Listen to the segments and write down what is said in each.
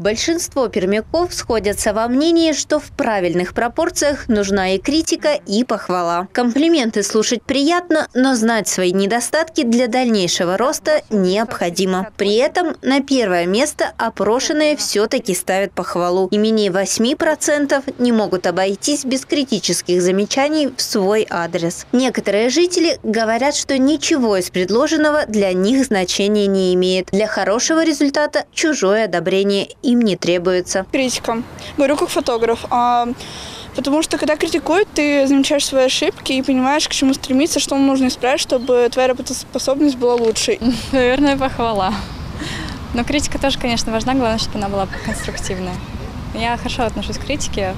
Большинство пермяков сходятся во мнении, что в правильных пропорциях нужна и критика, и похвала. Комплименты слушать приятно, но знать свои недостатки для дальнейшего роста необходимо. При этом на первое место опрошенные все-таки ставят похвалу. И менее 8% не могут обойтись без критических замечаний в свой адрес. Некоторые жители говорят, что ничего из предложенного для них значения не имеет. Для хорошего результата чужое одобрение им не требуется. Критика. Говорю как фотограф. Потому что, когда критикуют, ты замечаешь свои ошибки и понимаешь, к чему стремиться, что нужно исправить, чтобы твоя работоспособность была лучшей. Наверное, похвала. Но критика тоже, конечно, важна. Главное, чтобы она была конструктивная. Я хорошо отношусь к критике,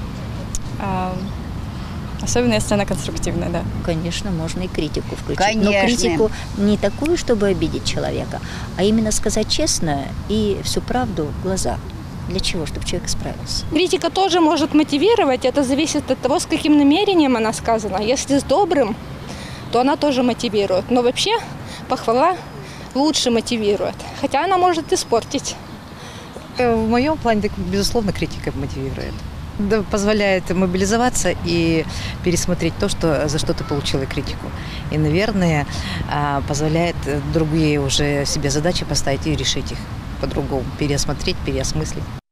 особенно если она конструктивная, да. Конечно, можно и критику включить. Конечно. Но критику не такую, чтобы обидеть человека, а именно сказать честно и всю правду в глаза. Для чего? Чтобы человек исправился. Критика тоже может мотивировать. Это зависит от того, с каким намерением она сказана. Если с добрым, то она тоже мотивирует. Но вообще похвала лучше мотивирует. Хотя она может испортить. В моем плане, так, безусловно, критика мотивирует. Да, позволяет мобилизоваться и пересмотреть то, за что ты получила критику. И, наверное, позволяет другие уже себе задачи поставить и решить их по-другому, переосмотреть, переосмыслить.